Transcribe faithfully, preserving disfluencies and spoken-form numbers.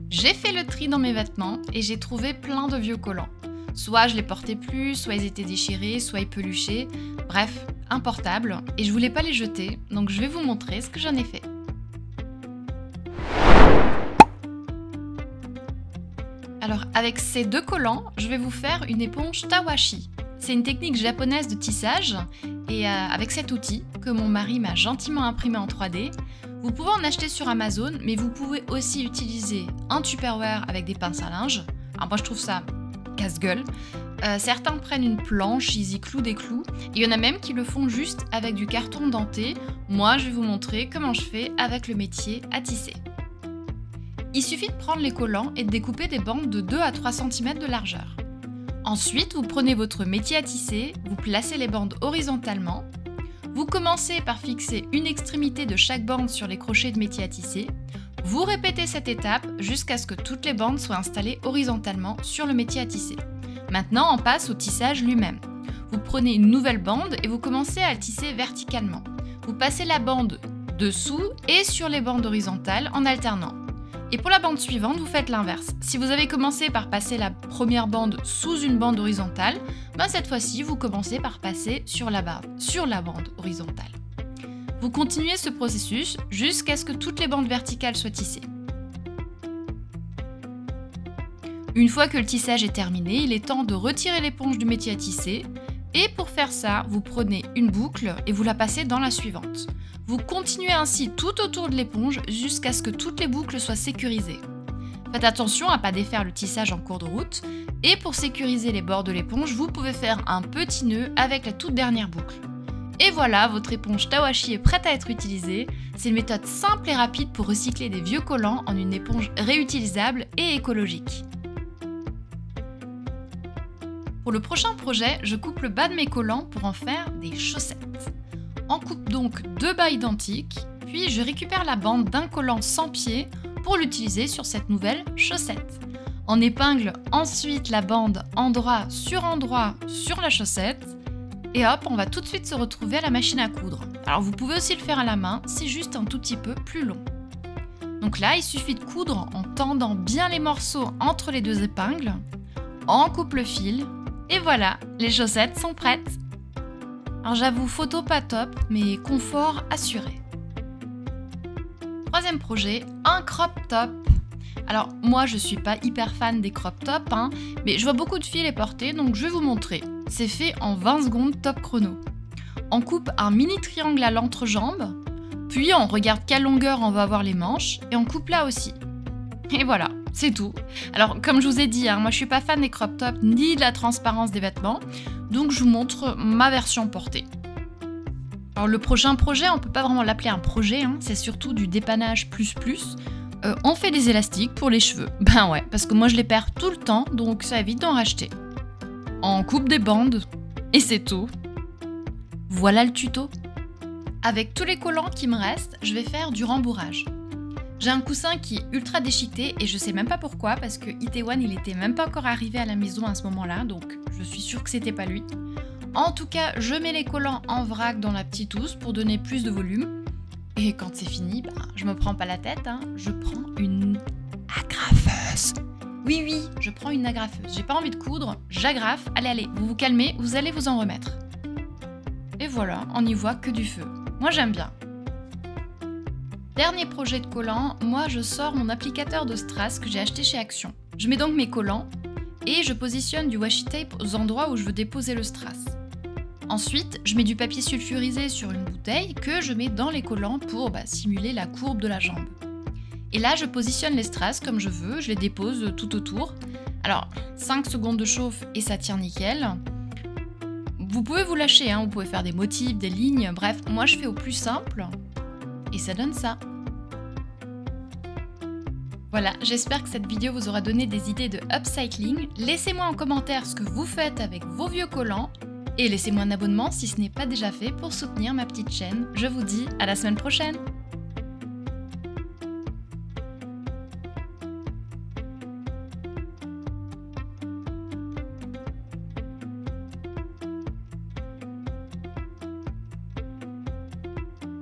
J'ai fait le tri dans mes vêtements et j'ai trouvé plein de vieux collants. Soit je les portais plus, soit ils étaient déchirés, soit ils peluchaient. Bref, importables. Et je voulais pas les jeter, donc je vais vous montrer ce que j'en ai fait. Alors avec ces deux collants, je vais vous faire une éponge tawashi. C'est une technique japonaise de tissage et euh, avec cet outil que mon mari m'a gentiment imprimé en trois D, vous pouvez en acheter sur Amazon, mais vous pouvez aussi utiliser un Tupperware avec des pinces à linge. Alors moi je trouve ça casse-gueule. Euh, certains prennent une planche, ils y clouent des clous. Il y en a même qui le font juste avec du carton denté. Moi je vais vous montrer comment je fais avec le métier à tisser. Il suffit de prendre les collants et de découper des bandes de deux à trois centimètres de largeur. Ensuite, vous prenez votre métier à tisser, vous placez les bandes horizontalement. Vous commencez par fixer une extrémité de chaque bande sur les crochets de métier à tisser. Vous répétez cette étape jusqu'à ce que toutes les bandes soient installées horizontalement sur le métier à tisser. Maintenant, on passe au tissage lui-même. Vous prenez une nouvelle bande et vous commencez à le tisser verticalement. Vous passez la bande dessous et sur les bandes horizontales en alternant. Et pour la bande suivante, vous faites l'inverse. Si vous avez commencé par passer la première bande sous une bande horizontale, ben cette fois-ci, vous commencez par passer sur la, barre, sur la bande horizontale. Vous continuez ce processus jusqu'à ce que toutes les bandes verticales soient tissées. Une fois que le tissage est terminé, il est temps de retirer l'éponge du métier à tisser. Et pour faire ça, vous prenez une boucle et vous la passez dans la suivante. Vous continuez ainsi tout autour de l'éponge jusqu'à ce que toutes les boucles soient sécurisées. Faites attention à ne pas défaire le tissage en cours de route. Et pour sécuriser les bords de l'éponge, vous pouvez faire un petit nœud avec la toute dernière boucle. Et voilà, votre éponge tawashi est prête à être utilisée. C'est une méthode simple et rapide pour recycler des vieux collants en une éponge réutilisable et écologique. Pour le prochain projet, je coupe le bas de mes collants pour en faire des chaussettes. On coupe donc deux bas identiques, puis je récupère la bande d'un collant sans pied pour l'utiliser sur cette nouvelle chaussette. On épingle ensuite la bande endroit sur endroit sur la chaussette et hop, on va tout de suite se retrouver à la machine à coudre. Alors vous pouvez aussi le faire à la main, c'est juste un tout petit peu plus long. Donc là, il suffit de coudre en tendant bien les morceaux entre les deux épingles, on coupe le fil et voilà, les chaussettes sont prêtes. Alors j'avoue, photo pas top, mais confort assuré. Troisième projet, un crop top. Alors moi je suis pas hyper fan des crop tops, hein, mais je vois beaucoup de filles les porter, donc je vais vous montrer. C'est fait en vingt secondes top chrono. On coupe un mini triangle à l'entrejambe, puis on regarde quelle longueur on va avoir les manches, et on coupe là aussi. Et voilà, c'est tout. Alors comme je vous ai dit, hein, moi je suis pas fan des crop tops ni de la transparence des vêtements, donc je vous montre ma version portée. Alors le prochain projet, on peut pas vraiment l'appeler un projet, hein, c'est surtout du dépannage plus plus. Euh, on fait des élastiques pour les cheveux. Ben ouais, parce que moi je les perds tout le temps, donc ça évite d'en racheter. On coupe des bandes, et c'est tout. Voilà le tuto. Avec tous les collants qui me restent, je vais faire du rembourrage. J'ai un coussin qui est ultra déchiqueté et je sais même pas pourquoi parce que Itaewon il était même pas encore arrivé à la maison à ce moment-là, donc je suis sûre que c'était pas lui. En tout cas, je mets les collants en vrac dans la petite housse pour donner plus de volume. Et quand c'est fini, bah, je me prends pas la tête, hein, je prends une agrafeuse. Oui, oui, je prends une agrafeuse. J'ai pas envie de coudre, j'agrafe. Allez, allez, vous vous calmez, vous allez vous en remettre. Et voilà, on n'y voit que du feu. Moi j'aime bien. Dernier projet de collants, moi je sors mon applicateur de strass que j'ai acheté chez Action. Je mets donc mes collants et je positionne du washi tape aux endroits où je veux déposer le strass. Ensuite, je mets du papier sulfurisé sur une bouteille que je mets dans les collants pour bah, simuler la courbe de la jambe. Et là, je positionne les strass comme je veux, je les dépose tout autour. Alors, cinq secondes de chauffe et ça tient nickel. Vous pouvez vous lâcher, hein, vous pouvez faire des motifs, des lignes, bref, moi je fais au plus simple. Et ça donne ça. Voilà, j'espère que cette vidéo vous aura donné des idées de upcycling. Laissez-moi en commentaire ce que vous faites avec vos vieux collants. Et laissez-moi un abonnement si ce n'est pas déjà fait pour soutenir ma petite chaîne. Je vous dis à la semaine prochaine.